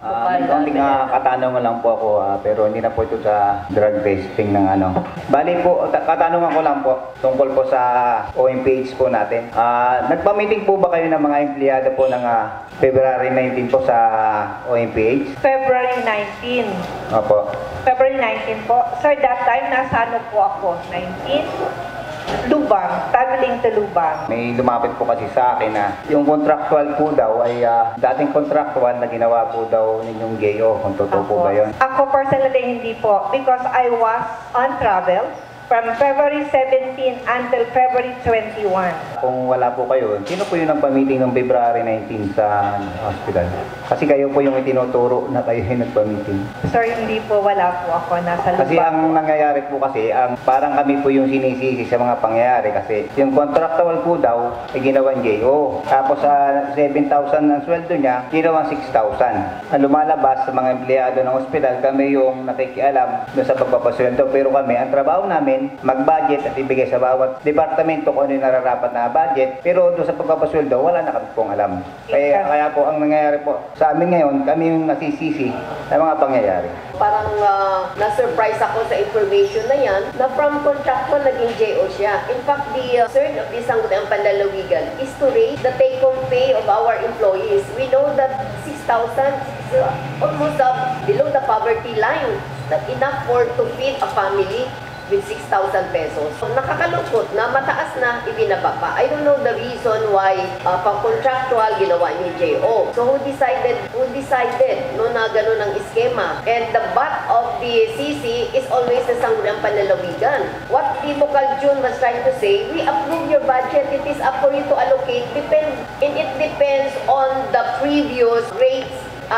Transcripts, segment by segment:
May konting katanungan lang po ako, pero hindi na po ito sa drug testing ng ano. Bali po, katanungan ko lang po tungkol po sa OMPH po natin. Nagpa-meeting po ba kayo ng mga empleyado po ng February 19 po sa OMPH? February 19. Opo. February 19 po. Sir, that time, nasa ano po ako? 19? Lubang. Traveling to Lubang. May lumapit po kasi sa akin na yung contractual po daw ay dating contractual na ginawa po daw ninyong GAO. Kung totoo po ba yun? Ako personally hindi po because I was on travel from February 17 until February 21. Kung wala po kayo, sino po yung nagpa-meeting ng February 19 sa hospital? Kasi kayo po yung itinuturo na kayo yung nagpa-meeting. Sir, hindi po, wala po ako nasa Lubang. Kasi ang nangyayari po kasi, parang kami po yung sinisisi sa mga pangyayari kasi yung contractual po daw ay ginawang GAO. Tapos sa 7,000 ang sweldo niya, ginawang 6,000. Ang lumalabas sa mga empleyado ng hospital, kami yung nakikialam doon sa pagpapasweldo. Pero kami, ang trabaho namin, mag-budget at ibigay sa bawat departamento kung ano yung nararapat na budget. Pero doon sa pagpapasweldo, wala na kami pong alam. Kaya po ang nangyayari po sa amin ngayon, kami yung nasisisi sa mga pangyayari. Parang na-surprise ako sa information na yan na from contractual naging JO siya. In fact, the concern of the Sangguniang Panlalawigan is to raise the take-home pay of our employees. We know that 6,000 is almost below the poverty line. Not enough to feed a family with 6,000 pesos. Nakakalungkot na mataas na ibinaba pa. I don't know the reason why pang contractual ginawa niyo JO. So who decided no na ganun ang iskema? And the butt of the CC is always the Sangguniang Panlalawigan. What Vocal June was trying to say, we approve your budget, it is up for you to allocate, and it depends on the previous rates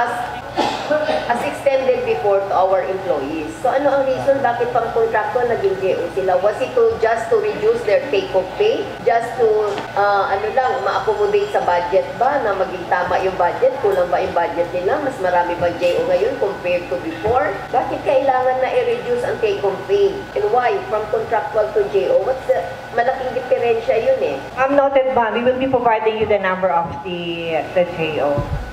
as extended before to our employees. So ano ang reason bakit pang contractual naging JO sila? Was it just to reduce their take-home pay? Just to ma-accommodate sa budget ba na maging tama yung budget? Kulang ba yung budget nila? Mas marami ba JO ngayon compared to before? Bakit kailangan na i-reduce ang take-home pay? And why? From contractual to JO? What's the malaking diferensya yun eh? Noted, ma'am. We will be providing you the number of the JO.